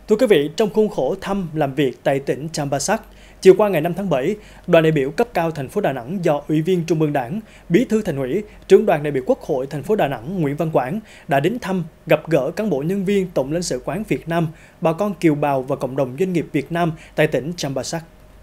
Thưa quý vị, trong khuôn khổ thăm làm việc tại tỉnh Champasak, chiều qua ngày 5 tháng 7, đoàn đại biểu cấp cao thành phố Đà Nẵng do Ủy viên Trung ương Đảng, Bí thư Thành ủy, Trưởng đoàn đại biểu Quốc hội thành phố Đà Nẵng Nguyễn Văn Quảng đã đến thăm, gặp gỡ cán bộ nhân viên Tổng lãnh sự quán Việt Nam, bà con kiều bào và cộng đồng doanh nghiệp Việt Nam tại tỉnh Champasak.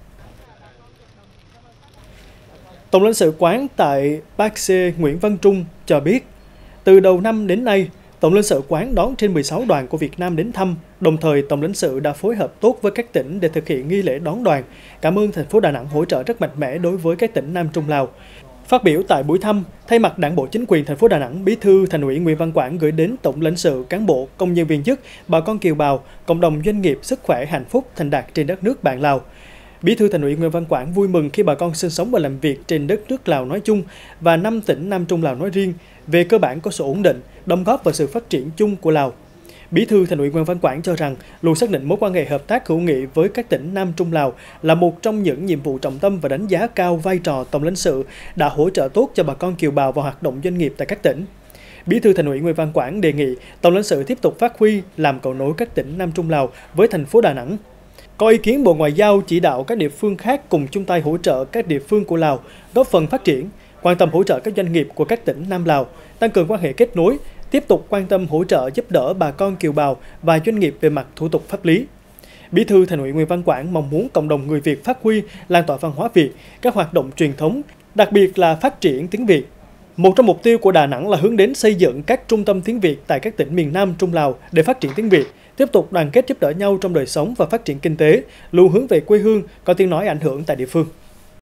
Tổng lãnh sự quán tại Park Se Nguyễn Văn Trung cho biết, từ đầu năm đến nay, Tổng lãnh sự quán đón trên 16 đoàn của Việt Nam đến thăm, đồng thời Tổng lãnh sự đã phối hợp tốt với các tỉnh để thực hiện nghi lễ đón đoàn. Cảm ơn thành phố Đà Nẵng hỗ trợ rất mạnh mẽ đối với các tỉnh Nam Trung Lào. Phát biểu tại buổi thăm, thay mặt Đảng bộ chính quyền thành phố Đà Nẵng, Bí thư Thành ủy Nguyễn Văn Quảng gửi đến Tổng lãnh sự, cán bộ, công nhân viên chức, bà con kiều bào, cộng đồng doanh nghiệp sức khỏe, hạnh phúc, thành đạt trên đất nước bạn Lào. Bí thư Thành ủy Nguyễn Văn Quảng vui mừng khi bà con sinh sống và làm việc trên đất nước Lào nói chung và 5 tỉnh Nam Trung Lào nói riêng về cơ bản có sự ổn định, đóng góp vào sự phát triển chung của Lào. Bí thư Thành ủy Nguyễn Văn Quảng cho rằng luôn xác định mối quan hệ hợp tác hữu nghị với các tỉnh Nam Trung Lào là một trong những nhiệm vụ trọng tâm và đánh giá cao vai trò Tổng lãnh sự đã hỗ trợ tốt cho bà con kiều bào vào hoạt động doanh nghiệp tại các tỉnh. Bí thư Thành ủy Nguyễn Văn Quảng đề nghị Tổng lãnh sự tiếp tục phát huy làm cầu nối các tỉnh Nam Trung Lào với thành phố Đà Nẵng. Có ý kiến Bộ Ngoại giao chỉ đạo các địa phương khác cùng chung tay hỗ trợ các địa phương của Lào góp phần phát triển, quan tâm hỗ trợ các doanh nghiệp của các tỉnh Nam Lào, tăng cường quan hệ kết nối, tiếp tục quan tâm hỗ trợ giúp đỡ bà con kiều bào và doanh nghiệp về mặt thủ tục pháp lý. Bí thư Thành ủy Nguyễn Văn Quảng mong muốn cộng đồng người Việt phát huy, lan tỏa văn hóa Việt, các hoạt động truyền thống, đặc biệt là phát triển tiếng Việt. Một trong mục tiêu của Đà Nẵng là hướng đến xây dựng các trung tâm tiếng Việt tại các tỉnh miền Nam Trung Lào để phát triển tiếng Việt, tiếp tục đoàn kết giúp đỡ nhau trong đời sống và phát triển kinh tế, luôn hướng về quê hương, có tiếng nói ảnh hưởng tại địa phương.